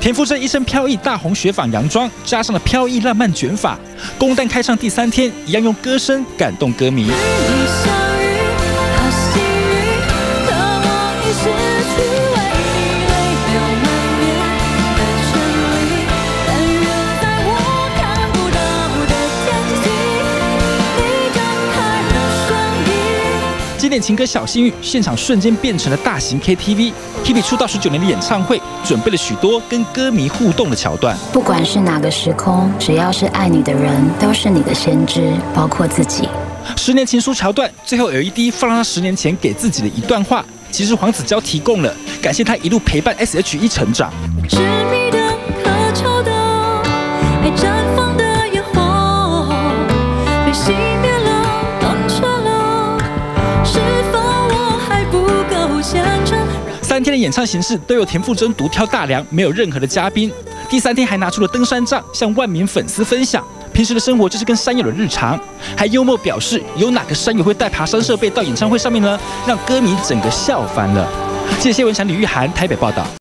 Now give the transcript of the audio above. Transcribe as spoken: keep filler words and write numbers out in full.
田馥甄一身飘逸大红雪纺洋装，加上了飘逸浪漫卷发，公单开唱第三天，一样用歌声感动歌迷。 经典情歌《小幸运》现场瞬间变成了大型 K T V。Hebe 出道十九年的演唱会，准备了许多跟歌迷互动的桥段。 不管是哪个时空，只要是爱你的人，都是你的先知，包括自己。 十年情书桥段，最后 L E D 放了他十年前给自己的一段话，其实黄子佼提供了，感谢他一路陪伴 S H E 成长。 执迷的、可潮的，爱绽放的烟火，被熄灭了，冷却了，是否我还不够虔诚？ 三天的演唱形式都由田馥甄独挑大梁，没有任何的嘉宾。第三天还拿出了登山杖，向万名粉丝分享。平时的生活就是跟山友的日常，还幽默表示有哪个山友会带爬山设备到演唱会上面呢？让歌迷整个笑翻了。记者谢文祥、李玉涵台北报道。